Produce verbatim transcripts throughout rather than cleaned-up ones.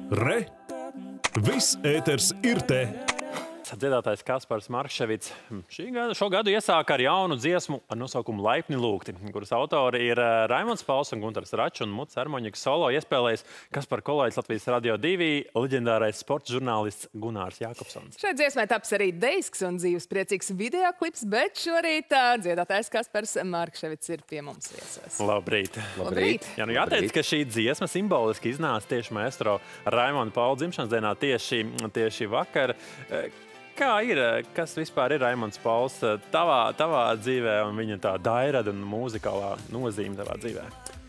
Re! Viss ēters ir te! Dziedātājs Kaspars Markševics šī gada, šo gadu iesāka ar jaunu dziesmu ar nosaukumu Laipni lūgti, kuras autori ir Raimonds Pauls un Guntars Račs un Muts Ermoņiks solo iespēlējis Kaspar kolēģis Latvijas Radio divi, leģendārais sports žurnālists Gunārs Jākopsons. Šai dziesmai taps arī deisks un dzīves priecīgs videoklips, bet šorīt dziedātājs Kaspars Markševics ir pie mums viesos. Labrīt! Labrīt! Jā, nu jāteic, ka šī dziesma simboliski iznāca tieši maestro Raimonda Paula dzimšanas dienā tieši, tieši vakar. Kā ir, kas vispār ir Raimonds Pauls tavā, tavā dzīvē un viņa tā dairada un mūzikālā nozīme tavā dzīvē?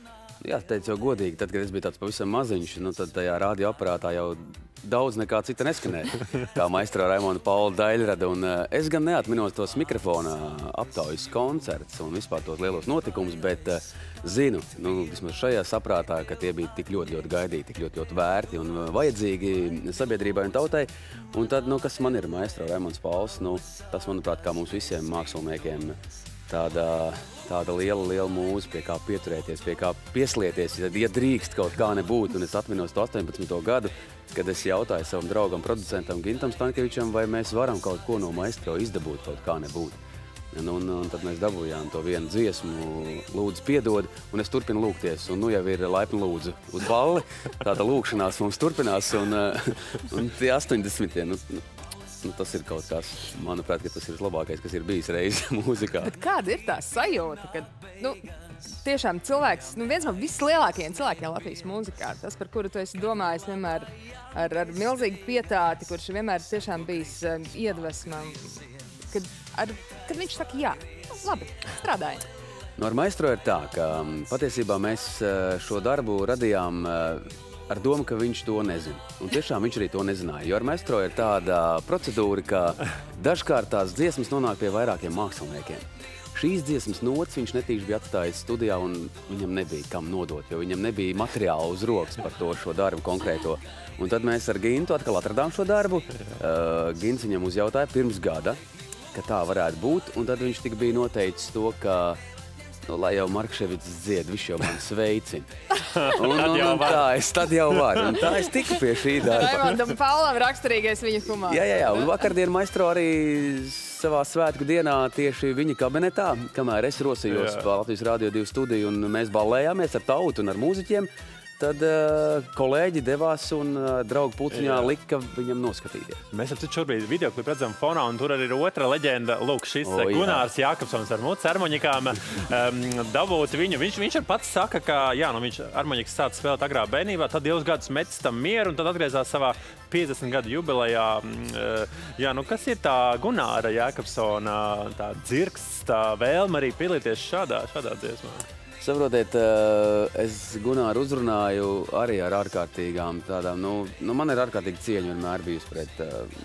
Jā, teicu jau godīgi, tad, kad es biju tāds pavisam maziņš, nu tad tajā radioaparātā jau daudz nekā cita neskanēja, kā maestro Raimonda Paula daļrada. Un es gan neatminos tos mikrofona aptaujas koncerts un vispār tos lielos notikumus, bet zinu, nu, vismaz šajā saprātā, ka tie bija tik ļoti, ļoti gaidīti, tik ļoti, ļoti vērti un vajadzīgi sabiedrībai un tautai. Un tad, nu, kas man ir maestro Raimonds Pauls, nu, tas, manuprāt, kā mums visiem māksliniekiem, tāda, tāda liela, liela mūze, pie kā pieturēties, pie kā pieslieties, ja drīkst kaut kā nebūt. Un es atminos to astoņpadsmito gadu, kad es jautāju savam draugam, producentam Gintam Stankevičam, vai mēs varam kaut ko no maestro izdabūt, kaut kā nebūt. Un, un, un tad mēs dabūjām to vienu dziesmu, lūdzu piedod, un es turpinu lūgties. Un nu jau ir laipni lūdzu uz balli, tāda lūgšanās mums turpinās, un, un tie astoņdesmitie, nu, nu, tas ir kaut kas, manuprāt, ka tas ir labākais, kas ir bijis reiz mūzikā. Bet kāda ir tā sajūta, kad, nu, tiešām cilvēks, nu, viens no vislielākajiem cilvēkiem Latvijas mūzikā, tas, par kuru tu esi domājis vienmēr ar, ar milzīgu pietāti, kurš vienmēr tiešām bijis um, iedvesma, kad, ar, kad viņš saka, jā, labi, strādājam. Nu, ar maestro ir tā, ka patiesībā mēs šo darbu radījām ar domu, ka viņš to nezina. Un tiešām viņš arī to nezināja, jo ar maestro ir tāda procedūra, ka dažkārt tās dziesmas nonāk pie vairākiem māksliniekiem. Šīs dziesmas nots viņš netīši bija atstājis studijā un viņam nebija kam nodot, jo viņam nebija materiāla uz rokas par to šo darbu konkrēto. Un tad mēs ar Gintu atkal atradām šo darbu. Uh, Gints viņam uzjautāja pirms gada, ka tā varētu būt, un tad viņš tik bija noteicis to, ka, nu, lai jau Markševics dzied, viņš jau man sveicina. Un, un, un tā, es tad jau varu, un tā es tiku pie šī darba. Raimondam Paulam raksturīgais viņa humors. Jā, jā, jā, un vakardien maestro arī savā svētku dienā tieši viņa kabinetā, kamēr es rosījos pa Latvijas Radio divi studiju, un mēs ballējāmies ar tautu un ar mūziķiem. Tad uh, kolēģi devās un uh, draugu pulciņā lika viņam noskatīties. Mēs ar šobrīd videoklipu redzam fonā, un tur arī ir otra leģenda. Lūk, šis o, Gunārs Jākopsons ar Muts Ermoņikām um, dabūt viņu. Viņš, viņš ar pats saka, ka jā, nu, viņš Ermoņiks sāca spēlēt agrā bērnībā, tad divus gadus metis tam mieru, un tad atgriezās savā piecdesmit gadu jubilejā. Uh, jā, nu, kas ir tā Gunāra Jākopsona tā dzirksts, tā vēlme arī piedalīties šādā, šādā dziesmā? Saprotiet, es Gunāru uzrunāju arī ar ārkārtīgām tādām, nu, nu man ir ārkārtīgi cieņa vienmēr bijusi pret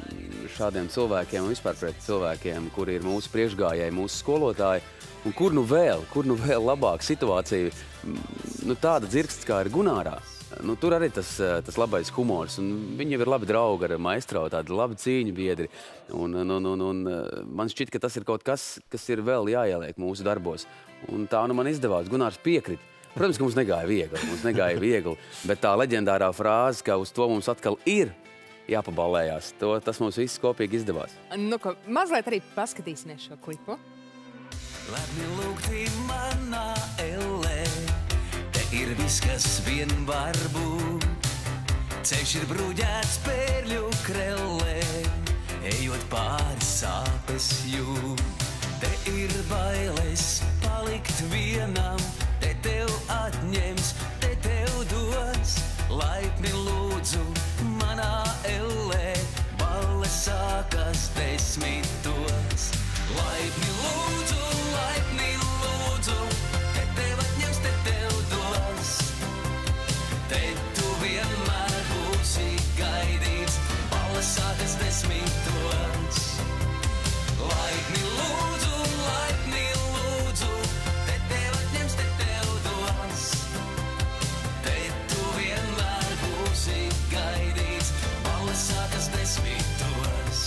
šādiem cilvēkiem un vispār pret cilvēkiem, kuri ir mūsu priekšgājēji, mūsu skolotāji, un kur nu vēl, kur nu vēl labāka situācija, nu tāda dzirksts kā ir Gunārā. Nu, tur arī tas, tas labais humors, un viņi jau ir labi draugi ar maestro, tādi labi cīņu biedri, un, un, un, un man šķiet, ka tas ir kaut kas, kas ir vēl jāieliek mūsu darbos, un tā nu man izdevās, Gunārs piekrit. Protams, ka mums negāja viegli, mums negāja viegli, bet tā leģendārā frāze, ka uz to mums atkal ir jāpaballējās, to, tas mums viss kopīgi izdevās. Nu, ko, mazliet arī paskatīsimies šo klipu. Labi lūgti manā ellē, ir viss, kas vien var būt. Ceļš ir bruģēts pērļu krellē, ejot pāri sāpes jūt. Te ir bailes palikt vienam, te tev atņems, te tev dos. Laipni lūdzu manā ellē, balle sākas desmitos. Laipni lūdzu, laipni lūdzu, te tev atņems, te tev dos. Te tu vienmēr būsi gaidīts, balle sākas desmitos. Laipni lūdzu, laipni lūdzu, te tev atņems, te tev dos. Te tu vienmēr būsi gaidīts, balle sākas desmitos.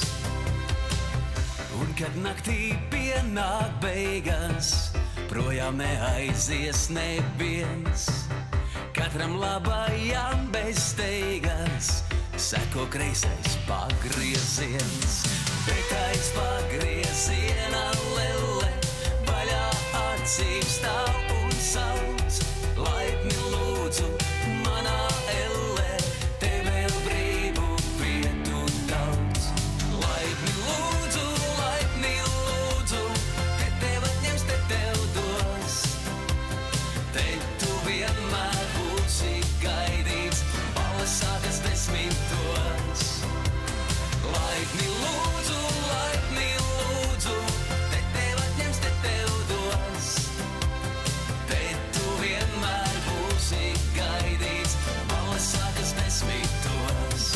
Un kad naktī pienāk beigas, projām neaizies neviens. Katram labajām beigām steigas, seko kreisais pagrieziens. Bet aiz pagrieziena lelle, vaļā acīm stāv un sauc. Laipni lūdzu, manā elle, te vēl brīvu vietu daudz. Laipni lūdzu, laipni lūdzu, te tev atņems, te tev dos. Te tu vienmēr būsi gaidīts, balles sākas desmitos. Laipni lūdzu, laipni lūdzu, te tev atņems, te tev dos. Te tu vienmēr būsi gaidīts, balles sākas desmitos.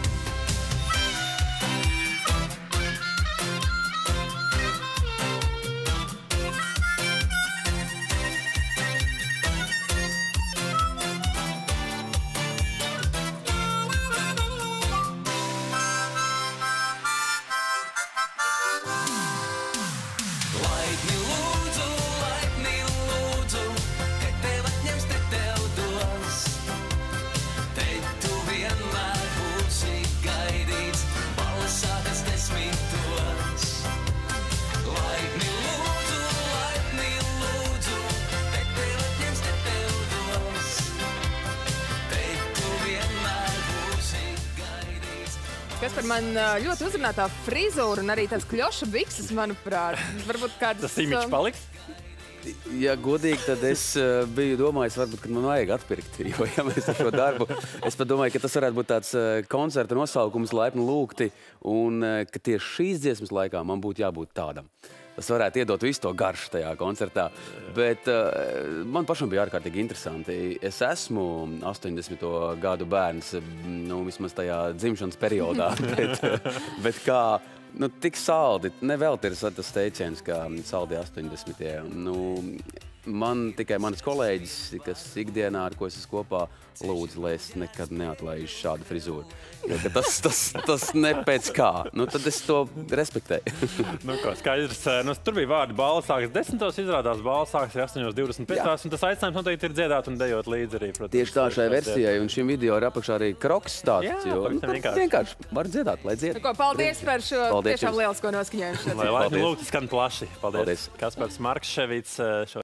Laipni lūdzu, laipni lūdzu, te tev atņems, te tev dos. Te tu vienmēr būsi gaidīts, balles sākas desmitos. Laipni lūdzu, laipni lūdzu, te tev atņems, te tev dos. Te tu vienmēr būsi gaidīts. Kas par man ā, ļoti uzrunātā frizūra un arī tāds kļoša bikses, manuprāt. Varbūt kāds... Tas imidžs paliks. Ja godīgi, tad es uh, biju domājis, varbūt, ka man vajag atpirkt. Jo, ja mēs ar šo darbu, es pat domāju, ka tas varētu būt tāds uh, koncerta nosaukums, laipni lūgti, un uh, ka tieši šīs dziesmas laikā man būtu jābūt tādam. Tas varētu iedot visu to garšu tajā koncertā. Bet uh, man pašam bija ārkārtīgi interesanti. Es esmu astoņdesmito gadu bērns, nu, vismaz tajā dzimšanas periodā. bet, bet kā, nu, tik saldi, nevelti ir tas teiciens, kā saldi astoņdesmitie. Nu, man tikai manas kolēģis, kas ikdienā, ar ko es esmu kopā, lūdzu, lai es nekad neatlaižu šādu frizūru. Jo, ka tas, tas, tas ne pēc kā. Nu, tad es to respektēju. Nu, ko, skaidrs. Nu, tur bija vārdi balles sākas desmitos, izrādās balles sākas astoņos divdesmit piecos, un tas aicinājums noteikti ir dziedāt un dejot līdzi arī, protams. Tieši tā šai versijai, un šim video ir apakšā arī kroks stāsts. Jā, jo, pavisam nu, vienkārši. vienkārši var dziedāt, lai dzied. Nu, ko, paldies par šo Paldies tiešām jums. lielisko noskaņojumu. Lai laipni Paldies. lūgti skan plaši. Paldies. Paldies. Kaspars Markševits šo